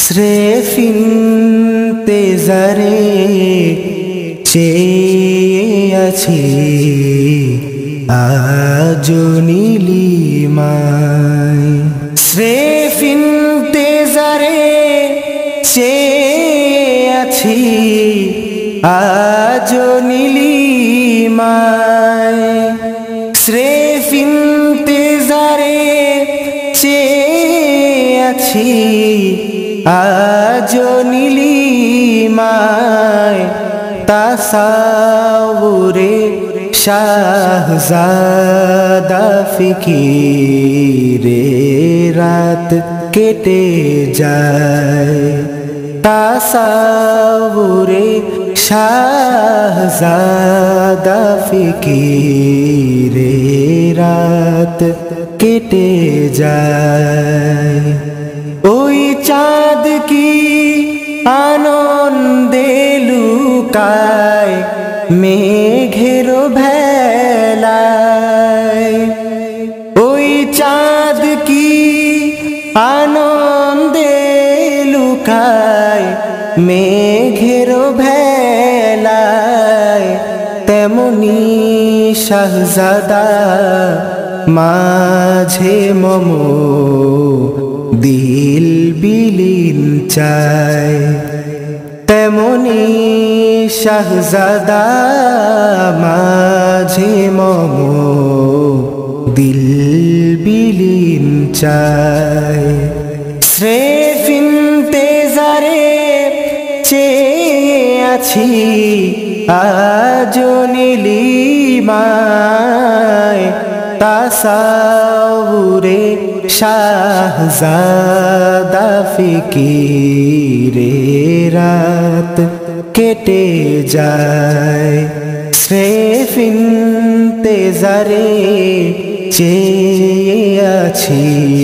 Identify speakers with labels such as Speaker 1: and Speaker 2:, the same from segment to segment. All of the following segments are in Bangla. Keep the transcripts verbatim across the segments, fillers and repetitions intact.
Speaker 1: স্রেফ ইন্তেজারে চেয়ে আছি আজো নীলিমায়। স্রেফ ইন্তেজারে চেয়ে আছি আজো নীলিমায়। স্রেফ ইন্তেজারে চেয়ে আছি আজো নীলিমায়। তাসাউরে শাহজাদা ফিকিরে রাত কেটে যায়। তাসাউরে শাহজাদা ফিকিরে রাত কেটে যায়। ওই চাঁদ কি আনন্দে লুকায় মেঘের ভেলায়। ওই চাঁদ কি আনন্দে লুকায় মেঘের ভেলায়। তেমনি শাহজাদা মাঝে মম দিল বিলীন চায়। তেমনি শাহজাদা মাঝে মম দিল বিলীন চায়। স্রেফ ইন্তেজারে চেয়ে আছি আজো নীলিমায়। তাসাউরে শাহজাদা ফিকিরে রাত কেটে যায়। স্রেফ ইন্তেজারে চেয়ে আছি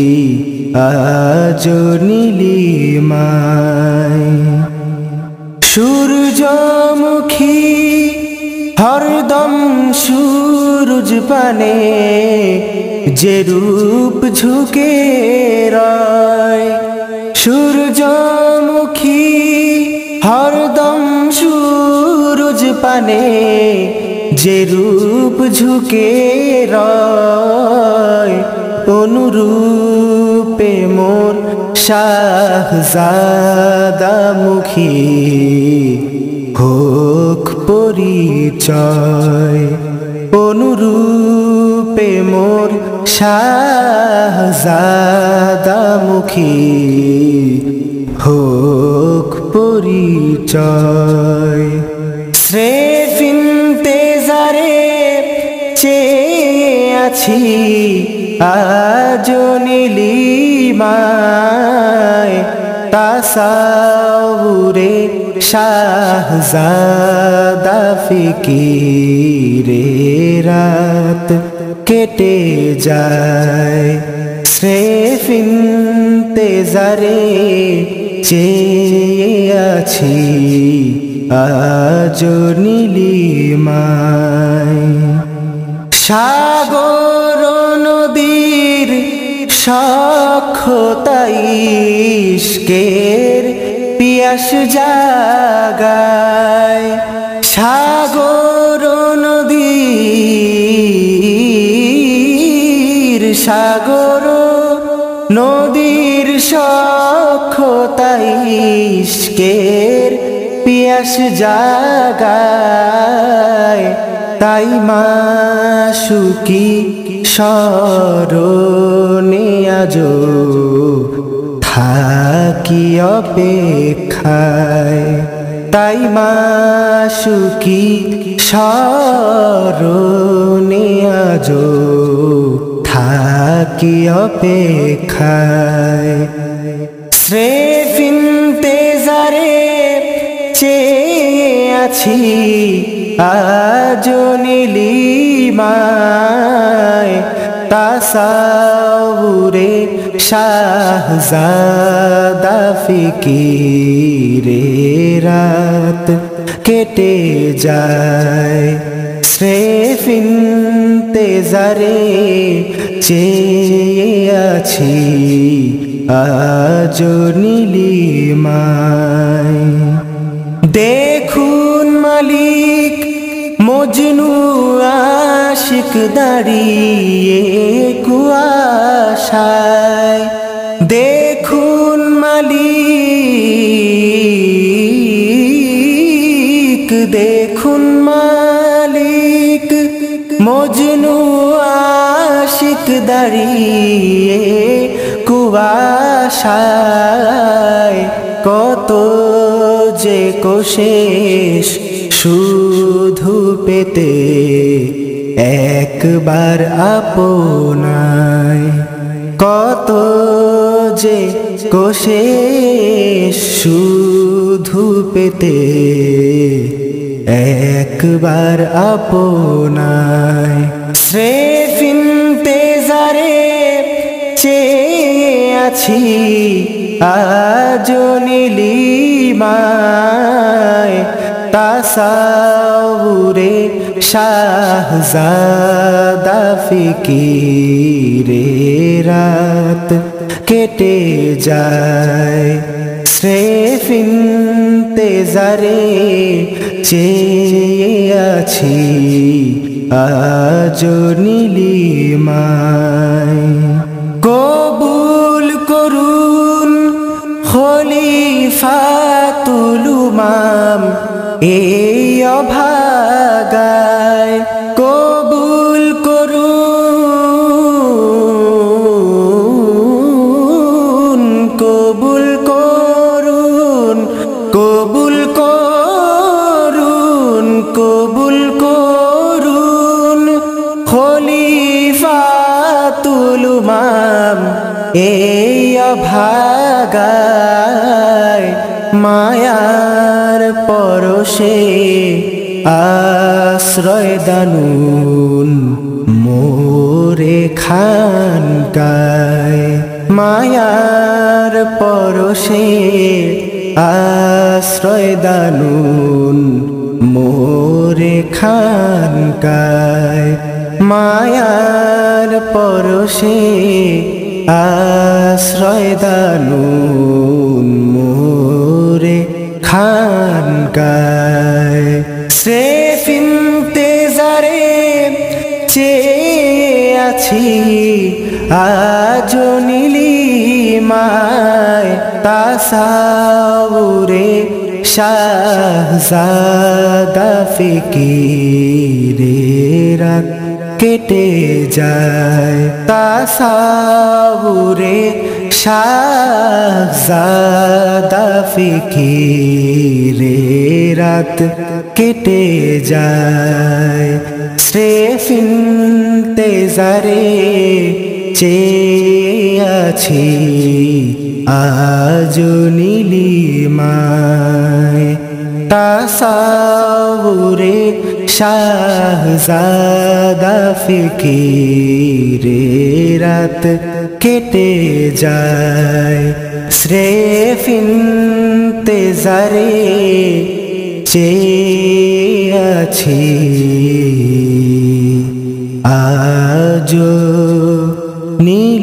Speaker 1: আজো নীলিমায়। সূর্যমুখী হরদম সূরজ পানে যে রূপ ঝুঁকে রয়। সূর্যমুখী হরদম সূরজ পানে যে রূপ ঝুঁকে রয়। অনুরূপে মোর শাহজাদা মুখী হোক পরিচয়। অনুরূপে মোর শাহজাদা মুখী হোক পরিচয়। স্রেফ ইন্তেজারে চেয়ে আছি আজো নীলিমায়। তাসাউরে শাহজাদা ফিকিরে রাত কেটে যায়। স্রেফ ইন্তেজারে চেয়ে আছি আজো নীলিমায়। সাগর নদীর সখ্যতাই ইশকের পিয়াস জাগায়। সাগর নদীর সাগর নদীর সখ্যতাই ইশকের পিয়াস জাগায়। তাই মাসুকি স্মরণে আজো থাকি অপেক্ষায়। তাই মাসুকি স্মরণে আজো থাকি অপেক্ষায়। স্রেফ ইন্তেজারে চেয়ে আছি আজো নীলিমায়। তাসাউরে শাহজাদা ফিকিরে রাত কেটে যায়। স্রেফ ইন্তেজারে চেয়ে আছি আজ নীলিমায়। দেখুন মালিক মজনু আশিক দাঁড়িয়ে কুয়াশায়। দেখুন মালিক দেখুন মালিক মজনু আশিক দাঁড়িয়ে কুয়াশায়। কত যে কোশেষ শুধু পেতে একবার আপনায়। কত যে কোশেষ শুধু পেতে একবার আপনায়। স্রেফ ইন্তেজারে চেয়ে আছি আজ নীলিমায়। তাসাউরে শাহজাদা ফিকিরে রাত কেটে যায়। স্রেফ ইন্তেজারে চেয়ে আছি আজ নীলিমায়। কবুল করুন খলিফাতুল উমাম এই অভাগায়। কবুল করুন কবুল করুন কবুল করুন কবুল করুন খলিফাতুল উমাম এই অভাগায়। মায়ার পরশে আশ্রয় দানুন মোরে খানকায়। মায়ার পরশে আশ্রয় দানুন মোরে খানকায়। মায়ার পরশে আশ্রয় দানুন মোরে খানকায়। স্রেফ ইন্তেজারে চেয়ে আছি আজ নীলিমায়। তাসাউরে শাহজাদা ফিকিরে রাত কেটে যায়। তাসাউরে শাহজাদা ফিকিরে রাত কেটে যায়। স্রেফ ইন্তেজারে চেয়ে আছি আজ নীলিমায়। তাসাউরে শাহজাদা ফিকিরে রাত কেটে যায়। স্রেফ ইন্তেজারে চেয়ে আছি আজ নী